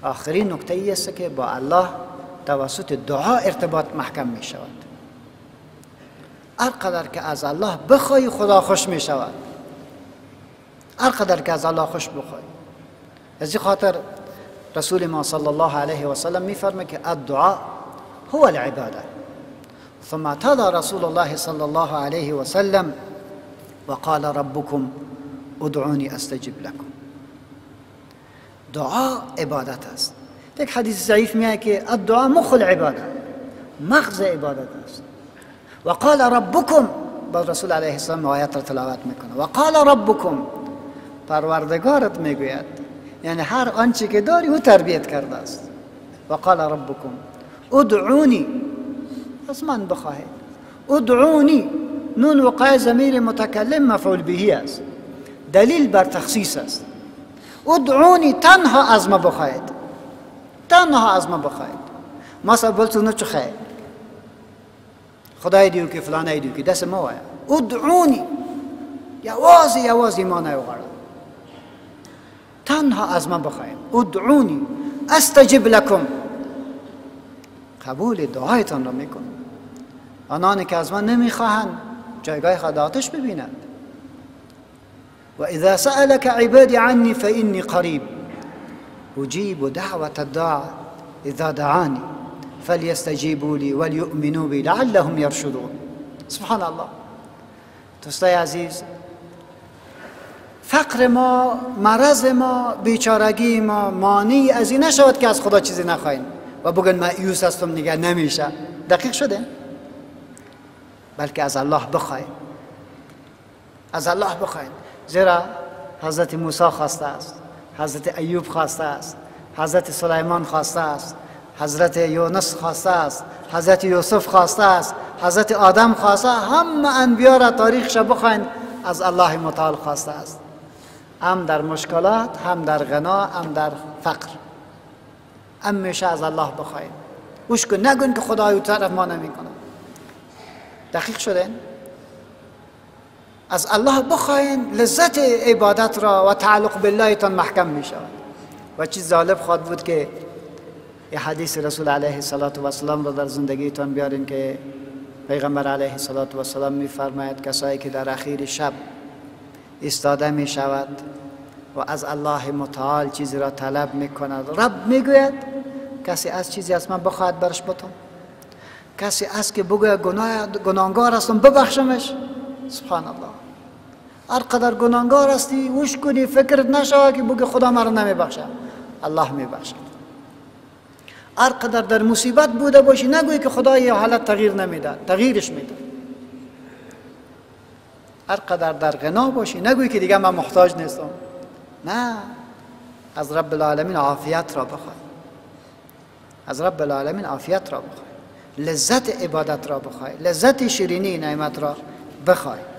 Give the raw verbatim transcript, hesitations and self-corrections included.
آخرین نکته ای است که با الله توسط دعا ارتباط محکم می شود. هر قدر که از الله بخوای خدا خوش می شود. هر قدر که از الله خوش بخوای. از این خاطر رسول ما صلی الله علیه و سلم می فرمه که الدعاء هو العباده. ثم تلا رسول الله صلی الله علیه و سلم وقال ربكم ادعوني استجب لكم. دعا عبادت است. یک حدیث ضعیف میگه که الدعاء مخ العباده، مغز عبادت است. وقال ربكم، باز رسول علیه السلام آیات را تلاوت میکنه. وقال ربكم، پروردگارت میگوید، یعنی هر آنچه که داری او تربیت کرده است. وقال ربكم ادعوني، از من بخواهید. ادعوني، نون وقع ضمیر متکلم مفعول به است، دلیل بر تخصیص است. ادعوني، تنها از ما بخواهید، تنها از ما بخواهید. مثلا بلتون چه خواهید؟ خدای دیو که فلانه دیو که دست ما ویا. ادعوني، یوازی یوازی ما نیوغرد، تنها از ما بخواهید. ادعوني استجب لكم، قبول دعایتان را میکنم. آنانی که از من نمیخواهند جایگاه خود آتش ببینند. و اذا سألك عبادي عني فإني قريب اجيب دعوة الداع اذا دعاني فليستجيبوا لي وليؤمنوا بي لعلهم يرشدون. سبحان الله. دوستای عزیز، فقر ما، مرض ما، بیچارگی ما مانعی از این نشود که از خدا چیزی نخواهیم و بگن مایوس هستم نگه نمیشه. دقیق شده؟ بلکه از الله بخواهیم، از الله بخواهیم. زیرا حضرت موسی خواسته است، حضرت ایوب خواسته است، حضرت سلیمان خواسته است، حضرت یونس خواسته است، حضرت یوسف خواسته است، حضرت آدم خواسته. همه انبیا را تاریخش بخواهیم از الله متعال خواسته است، هم در مشکلات، هم در غنا، هم در فقر. همیشه از الله بخواهیم. گوش کن، نگن که خدای طرف ما نمیکنه. دقیق شده؟ از الله بخواهید، لذت عبادت را و تعلق بالله تان محکم می شود. و چیز جالب خواهد بود که یه حدیث رسول علیه السلام را در زندگیتان بیارین که پیغمبر علیه السلام می فرماید کسایی که در اخیر شب ایستاده می شود و از الله متعال چیزی را طلب می کند، رب می گوید کسی از چیزی از من بخواهد برش بتون، کسی از که بگوید گناهگار هستم ببخشمش. سبحان الله. هر قدر گناهگار هستی وش کنی، فکرت نشود که بگی خدا مرا نمیبخشه، الله میبخشه. هر قدر در مصیبت بوده باشی نگویی که خدا یه حالت تغییر نمیده، تغییرش میده. هر قدر در غنا باشی نگویی که دیگه من محتاج نیستم. نه، از رب العالمین عافیت را بخوای، از رب العالمین عافیت را بخوای، لذت عبادت را بخوای، لذت شیرینی نعمت را بخوای.